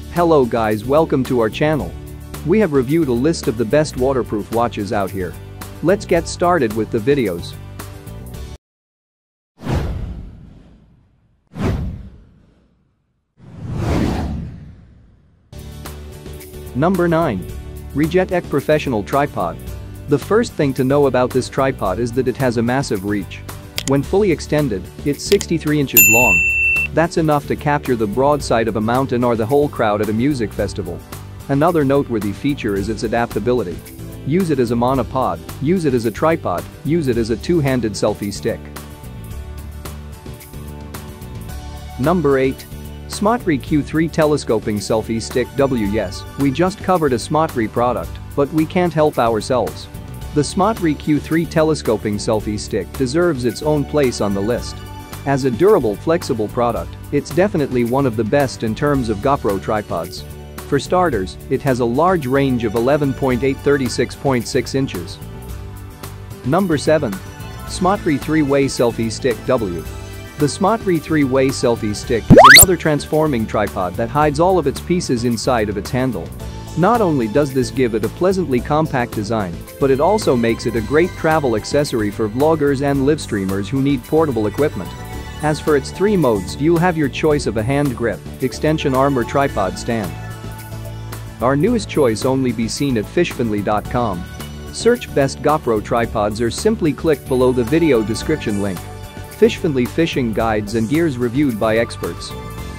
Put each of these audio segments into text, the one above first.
Hello guys, welcome to our channel. We have reviewed a list of the best waterproof watches out here. Let's get started with the videos. Number 9. Regetek Professional Tripod. The first thing to know about this tripod is that it has a massive reach. When fully extended, it's 63 inches long. That's enough to capture the broad side of a mountain or the whole crowd at a music festival. Another noteworthy feature is its adaptability. Use it as a monopod, use it as a tripod, use it as a two-handed selfie stick. Number 8. Smatree Q3 Telescoping Selfie Stick W. Yes, we just covered a Smatree product, but we can't help ourselves. The Smatree Q3 Telescoping Selfie Stick deserves its own place on the list. As a durable, flexible product, it's definitely one of the best in terms of GoPro tripods. For starters, it has a large range of 11.8-36.6 inches. Number 7. Smatree 3-Way Selfie Stick W. The Smatree 3-Way Selfie Stick is another transforming tripod that hides all of its pieces inside of its handle. Not only does this give it a pleasantly compact design, but it also makes it a great travel accessory for vloggers and live streamers who need portable equipment. As for its 3 modes, you'll have your choice of a hand grip, extension arm or tripod stand. Our newest choice only be seen at fishfinley.com. Search Best GoPro Tripods or simply click below the video description link. Fishfinley fishing guides and gears reviewed by experts.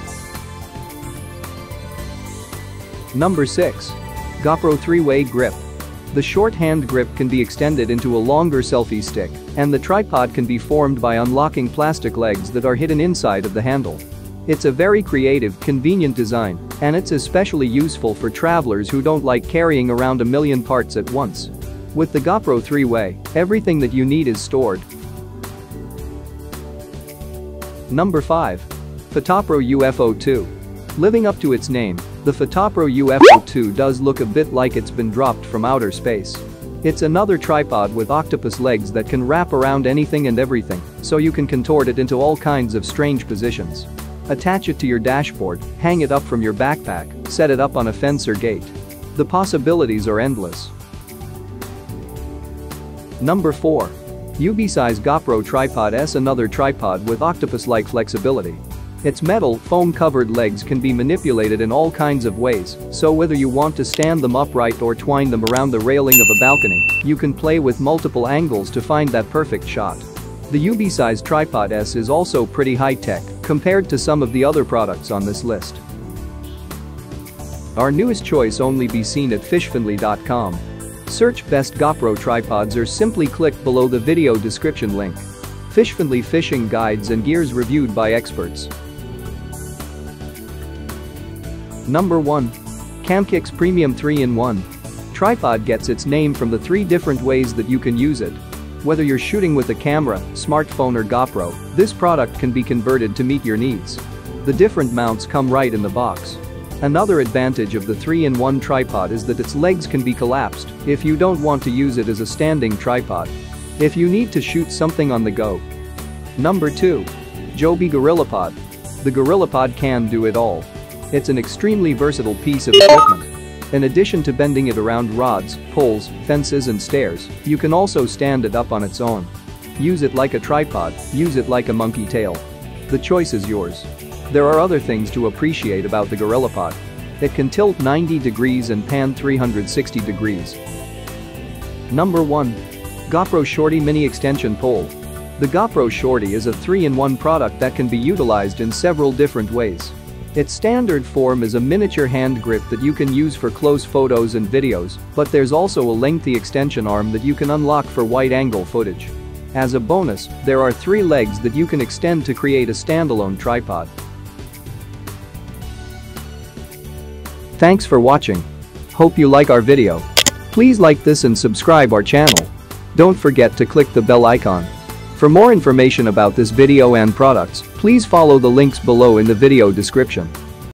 Number 6. GoPro 3-Way Grip. The short hand grip can be extended into a longer selfie stick, and the tripod can be formed by unlocking plastic legs that are hidden inside of the handle. It's a very creative, convenient design, and it's especially useful for travelers who don't like carrying around a million parts at once. With the GoPro 3-Way, everything that you need is stored. Number 5. Fotopro UFO2. Living up to its name, the Fotopro UFO2 does look a bit like it's been dropped from outer space. It's another tripod with octopus legs that can wrap around anything and everything, so you can contort it into all kinds of strange positions. Attach it to your dashboard, hang it up from your backpack, set it up on a fence or gate. The possibilities are endless. Number 4. UBeesize GoPro Tripod S. Another tripod with octopus-like flexibility. Its metal, foam-covered legs can be manipulated in all kinds of ways, so whether you want to stand them upright or twine them around the railing of a balcony, you can play with multiple angles to find that perfect shot. The UBeesize Tripod S is also pretty high-tech compared to some of the other products on this list. Our newest choice only be seen at fishfinley.com. Search Best GoPro Tripods or simply click below the video description link. Fishfinley fishing guides and gears reviewed by experts. Number 1. CamKix Premium 3-in-1. Tripod gets its name from the 3 different ways that you can use it. Whether you're shooting with a camera, smartphone or GoPro, this product can be converted to meet your needs. The different mounts come right in the box. Another advantage of the 3-in-1 tripod is that its legs can be collapsed if you don't want to use it as a standing tripod. If you need to shoot something on the go. Number 2. JOBY GorillaPod. The GorillaPod can do it all. It's an extremely versatile piece of equipment. In addition to bending it around rods, poles, fences and stairs, you can also stand it up on its own. Use it like a tripod, use it like a monkey tail. The choice is yours. There are other things to appreciate about the GorillaPod. It can tilt 90 degrees and pan 360 degrees. Number 1. GoPro Shorty Mini Extension Pole. The GoPro Shorty is a 3-in-1 product that can be utilized in several different ways. Its standard form is a miniature hand grip that you can use for close photos and videos, but there's also a lengthy extension arm that you can unlock for wide-angle footage. As a bonus, there are 3 legs that you can extend to create a standalone tripod. Thanks for watching. Hope you like our video. Please like this and subscribe our channel. Don't forget to click the bell icon. For more information about this video and products, please follow the links below in the video description.